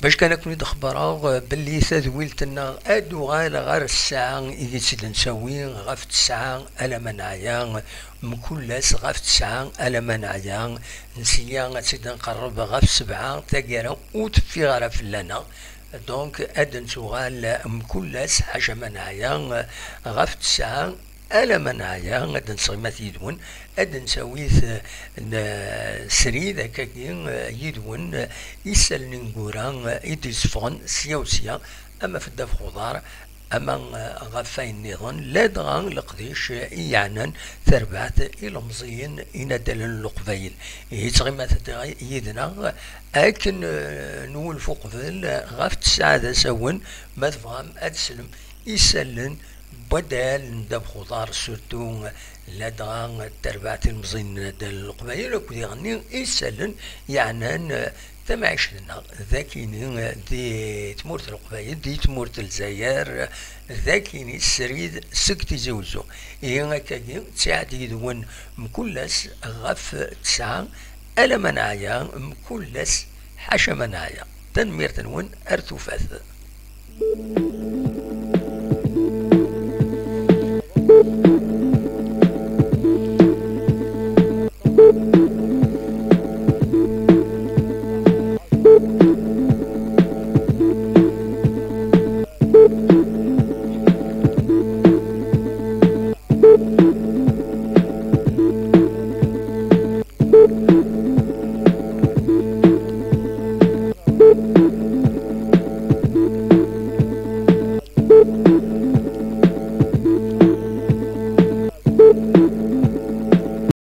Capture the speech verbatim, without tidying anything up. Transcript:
باش كان كون يدخبروا باللي تدويلتنا ادو غير غير الساعة إذا تسد نسوي غف الساعة ألا منعيا مكلاس غف الساعة ألا منعيا نسيا تسد نقرب غف سبعة تاقيرا وتفي غير فلانا دونك اد نسوغال مكلاس حاجة منعيا غف الساعة ألا منعيا غدا نصغيمات يدون أد نسويث سريد هكاكي يدون يسال نقورا يديسفون سيا وسيا أما في الدف خضار أما غفاين نظن لا دغان لقديش يعنن ثربات إلى مزين يندل القبيل يتغيمات يدنا أكن نول فوق ذل غفت السعادة سون ما تفهم أتسلم يسلن بدل ندب خضار سورتو لدغان تربعت المزين دل القبيل وكذي غني يسلن يعني تمعيش لنا ذاكيني دي تمورت القبايل دي تمورت الجزائر ذاكيني السريد سكتي زوزو إيه كاكي تساعدي دون مكلس غف تسعة ألا منايا مكلس حاشا منايا تنمير تنون أرتوفاث